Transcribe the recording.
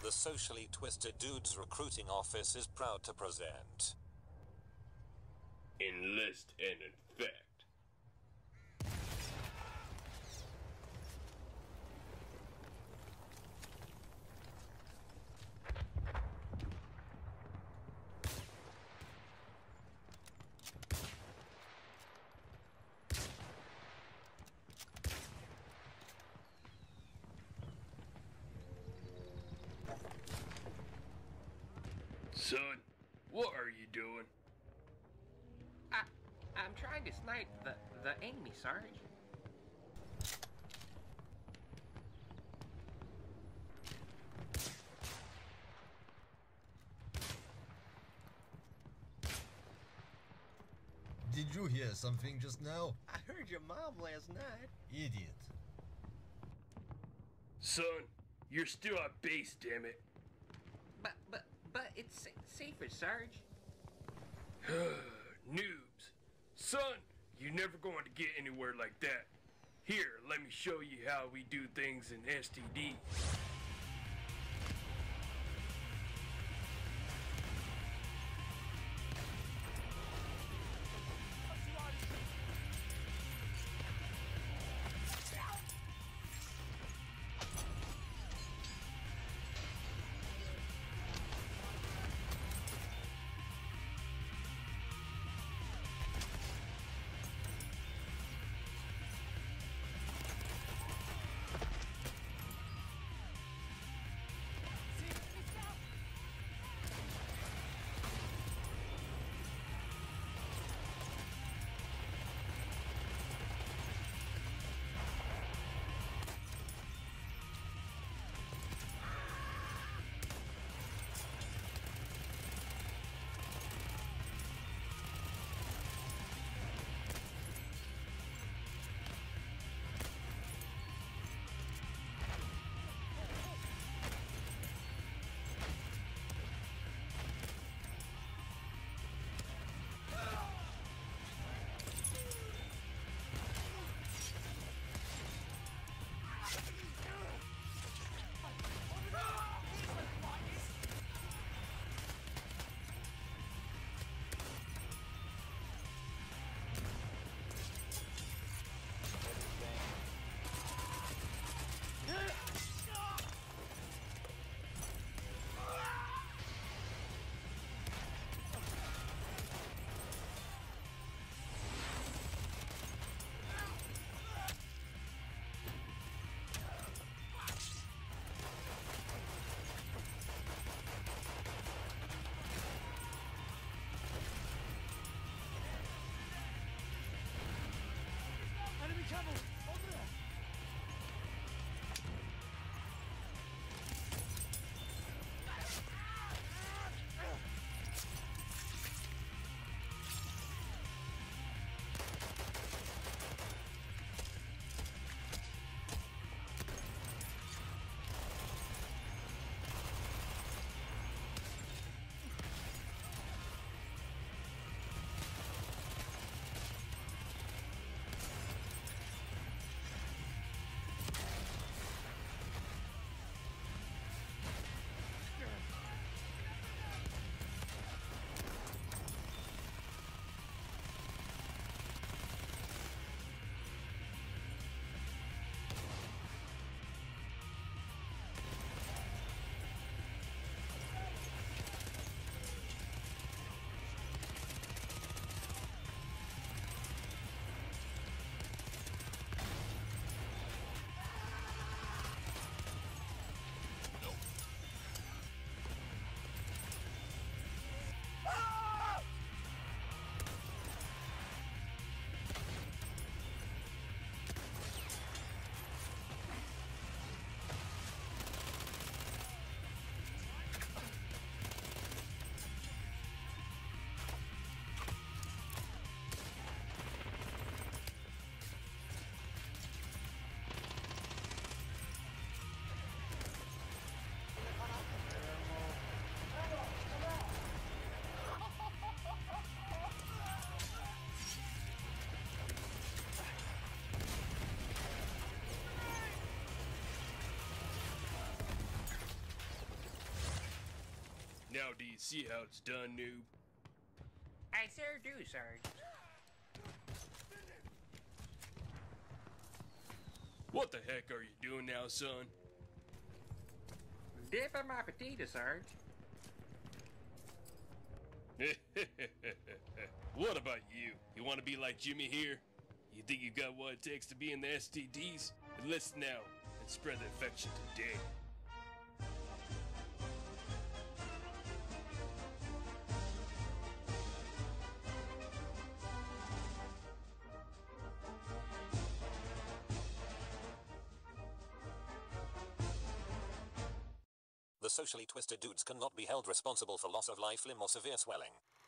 The Socially Twisted Dudes Recruiting Office is proud to present Enlist and Infect. Son, what are you doing? I'm trying to snipe the enemy, Sarge. Did you hear something just now? I heard your mom last night. Idiot. Son, you're still at base, damn it. But it's safer, Sarge. Noobs. Son, you're never going to get anywhere like that. Here, let me show you how we do things in STD. Now do you see how it's done, noob? I sure do, Sarge. What the heck are you doing now, son? Dipping my potato, Sarge. What about you? You want to be like Jimmy here? You think you got what it takes to be in the STDs? Enlist now and spread the infection today. The socially twisted dudes cannot be held responsible for loss of life, limb, or severe swelling.